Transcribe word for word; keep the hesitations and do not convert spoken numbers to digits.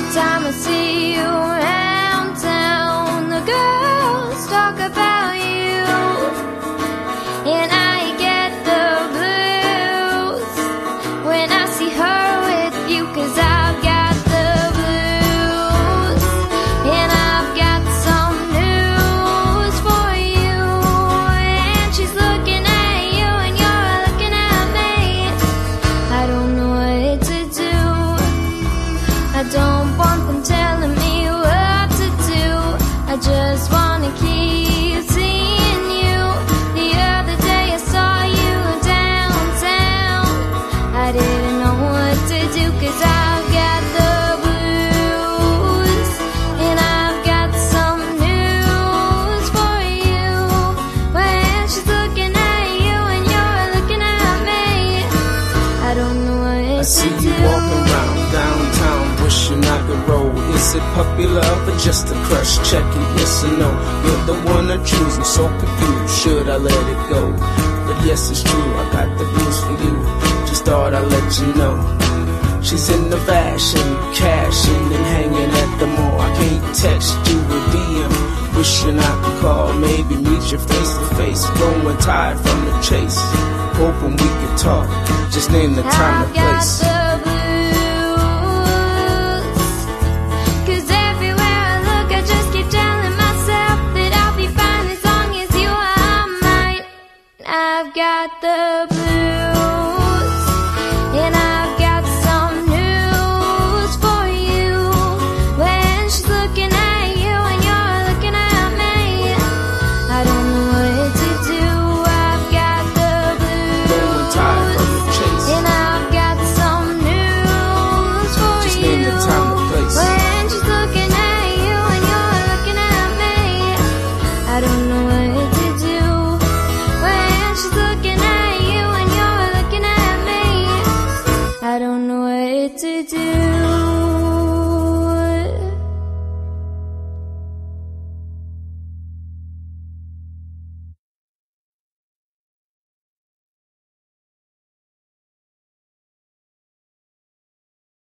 time I see you around town, the girls talk about you, and I get the blues when I see her with you, 'cause I've got the blues, and I've got some news for you, and she's looking at you and you're looking at me. I don't know what to do, I don't want them telling me what to do, I just wanna keep seeing you. The other day I saw you downtown, I didn't know what to do, 'cause I've got the blues, and I've got some news for you, when she's looking at you and you're looking at me. I don't know what I to see do. you walking around downtown, wishing I could roll. Is it puppy love or just a crush? Checking yes or no. You're the one I choose, I'm so confused. Should I let it go? But yes, it's true, I got the blues for you. Just thought I'd let you know. She's in the fashion, cashing and hanging at the mall. I can't text you with D M, wishing I could call, maybe meet you face to face. Growing tired from the chase, hoping we could talk. Just name the time and I've got place. the blues, 'cause everywhere I look I just keep telling myself that I'll be fine as long as you are mine. I've got the blues, and I've got some news for you, when she's looking at you and you're looking at me. I don't know what to do, I've got the Growing tired from blues, the chase, and I've got some news for just you, name the time and place. when she's looking at you and you're looking at me. I don't know what to do, when she's looking at you and you're looking at me. I don't know what to do.